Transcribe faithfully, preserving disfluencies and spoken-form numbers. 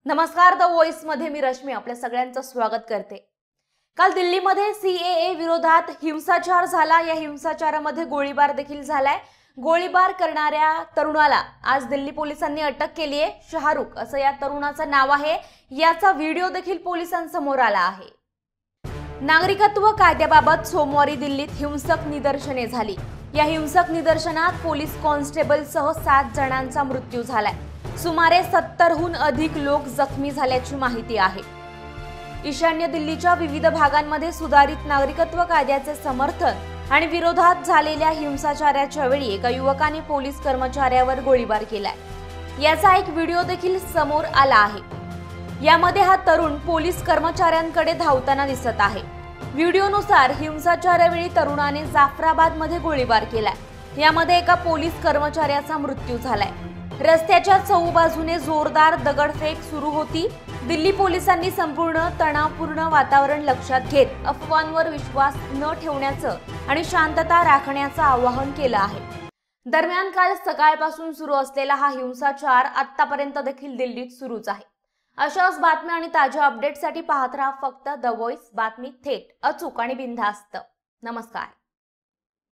नमस्कार, the voice मध्ये मी रश्मी आपल्या सगळ्यांचं स्वागत करते। काल दिल्लीमध्ये सीएए विरोधात हिंसाचार झाला। या हिंसाचारामध्ये गोळीबार देखील झालाय। गोळीबार करणाऱ्या तरुणाला आज दिल्ली पोलिसांनी अटक केली आहे। शाहरुख असं या तरुणाचं नाव आहे। याचा व्हिडिओ देखील पोलिसांसमोर आला आहे। नागरिकत्व कायद्याबाबत सोमवारी दिल्लीत हिंसक निदर्शने झाली। या हिंसक निदर्शनात पोलीस कॉन्स्टेबल सह सात जणांचा मृत्यू झालाय। सुमारे सत्तरहून अधिक लोक जखमी झाल्याची माहिती आहे। ईशान्य दिल्लीच्या विविध भागांमध्ये सुधारित नागरिकत्व कायद्याचे समर्थन आणि विरोधात झालेल्या हिंसाचाराच्या वेळी एका युवकाने पोलीस कर्मचाऱ्यावर गोळीबार केलाय। याचा एक व्हिडिओ देखील समोर आला आहे। यामध्ये हा तरुण पोलीस कर्मचाऱ्यांकडे धावताना दिसत आहे। व्हिडिओनुसार हिंसाचारावेळी तरुणाने जाफराबादमध्ये गोळीबार केलाय। यामध्ये एका पोलीस कर्मचाऱ्याचा मृत्यू झालाय। रस्त्याच्या चहूबाजूने जोरदार दगडफेक सुरू होती। दिल्ली पोलिसांनी संपूर्ण तणावपूर्ण वातावरण लक्षात घेत अफवांवर विश्वास न ठेवण्याचं आणि शांतता राखण्याचं आवाहन केलं आहे। दरम्यान काल सकाळपासून सुरू असलेला हा हिंसाचार आतापर्यंत देखील दिल्लीत सुरूच आहे। अशाच बातम्या आणि ताज्या अपडेट्ससाठी पाहत राहा फक्त द व्हॉइस, बातमी थेट, अचूक आणि बिनधास्त। नमस्कार।